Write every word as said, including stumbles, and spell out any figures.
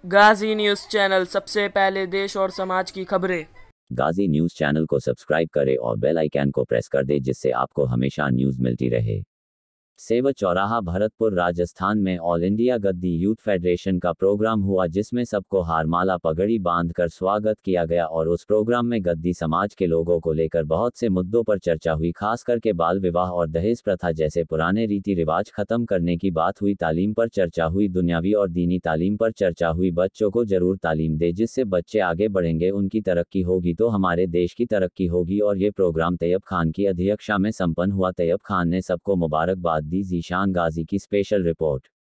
गाजी news channel सबसे पहले देश और समाज की खबरें। गाजी न्यूज़ चैनल को सब्सक्राइब करें और बेल आइकन को प्रेस कर दें जिससे आपको हमेशा न्यूज़ मिलती रहे। सेवा चौराहा भरतपुर राजस्थान में all India Gaddi youth federation का प्रोग्राम हुआ जिसमें सबको हारमाला पगड़ी बांधकर स्वागत किया गया और उस प्रोग्राम में गद्दी समाज के लोगों को लेकर बहुत से मुद्दों पर चर्चा हुई, खास करके बाल विवाह और दहेज प्रथा जैसे पुराने रीति रिवाज खत्म करने की बात हुई। तालीम पर चर्चा हुई, दुनियावी और दीनी तालीम पर चर्चा हुई। बच्चों को जरूर तालीम दे जिससे बच्चे आगे बढ़ेंगे, उनकी तरक्की होगी तो हमारे देश की तरक्की होगी। और ये प्रोग्राम तैयब खान की अध्यक्षता में संपन्न हुआ। तैयब खान ने सबको मुबारकबाद दी। जीशान गाजी की स्पेशल रिपोर्ट।